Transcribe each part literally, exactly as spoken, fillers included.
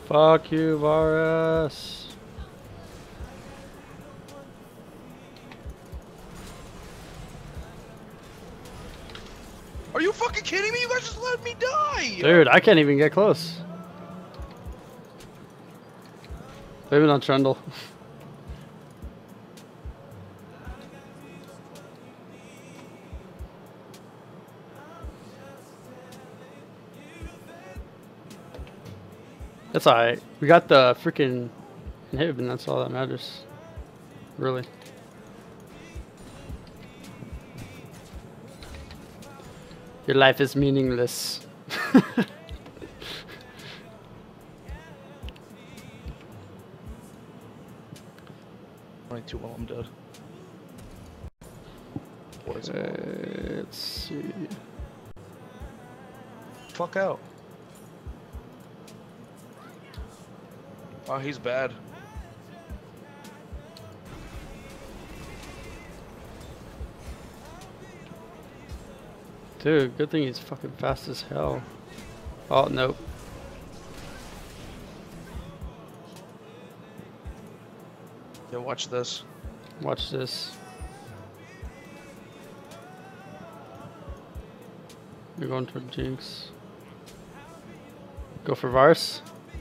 Fuck you, Varus. Are you fucking kidding me? You guys just let me die! Dude, I can't even get close. Maybe not Trundle. That's alright. We got the freaking inhib, and that's all that matters. Really. Your life is meaningless. twenty-two while I'm dead. Okay, let's see. Fuck out. Oh, he's bad. Dude, good thing he's fucking fast as hell. Oh, nope. Yeah, watch this. Watch this. You're going toward Jinx. Go for Varus.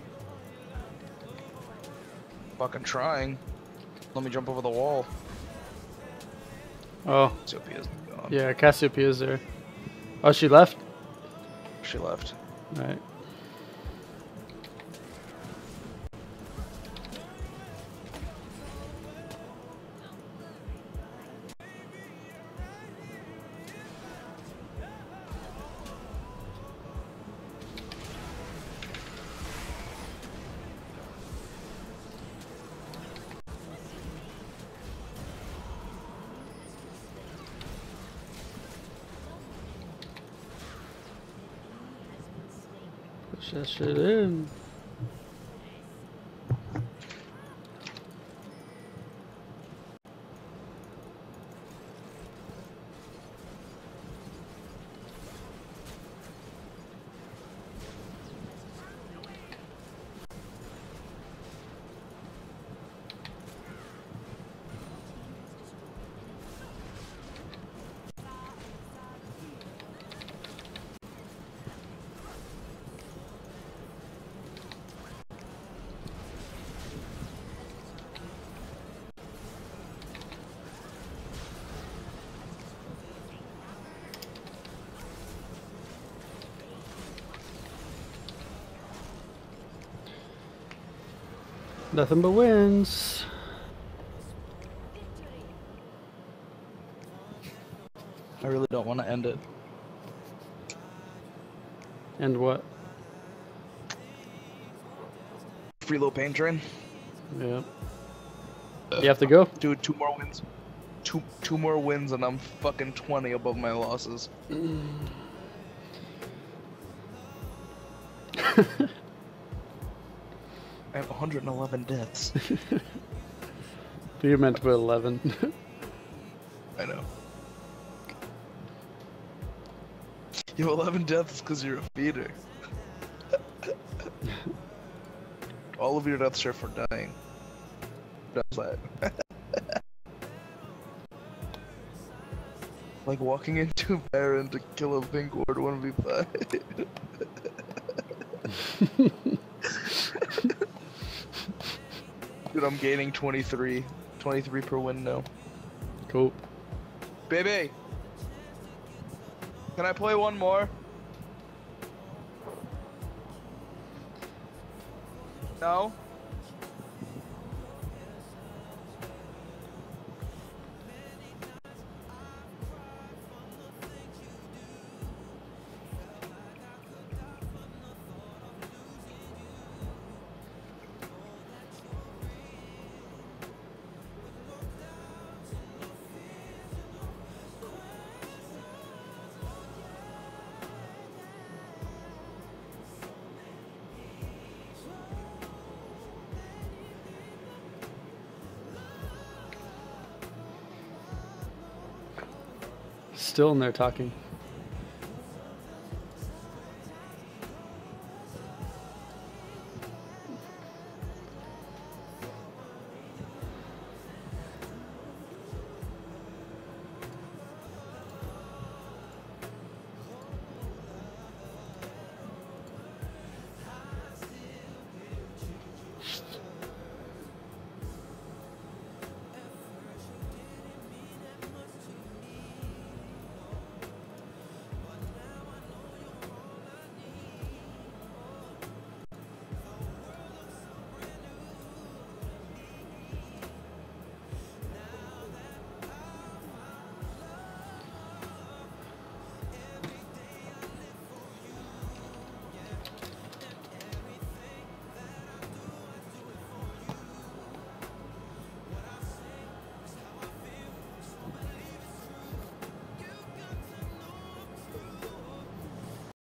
Fucking trying. Let me jump over the wall. Oh. Cassiopeia's gone. Yeah, Cassiopeia is there. Oh, she left? She left. Alright. Push that shit in. Nothing but wins. I really don't want to end it. And what? Freelo pain train. Yeah. You have to go? Dude, two more wins. Two two more wins and I'm fucking twenty above my losses. I have one hundred eleven deaths. You meant to put eleven. I know. You have eleven deaths because you're a feeder. All of your deaths are for dying. That's that. Like walking into a Baron to kill a pink ward one v five. Dude, I'm gaining twenty-three. twenty-three per win now. Cool. Baby! Can I play one more? No? Still in there talking.